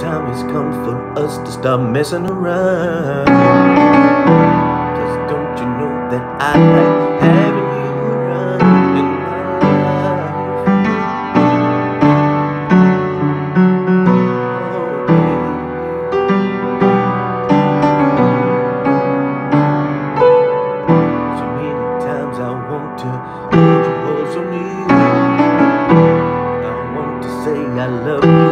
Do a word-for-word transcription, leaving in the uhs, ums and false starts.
time has come for us to stop messing around. Cause don't you know that I like having you around in my life? Oh, so many times I want to hold you, hold so near. I want to say I love you.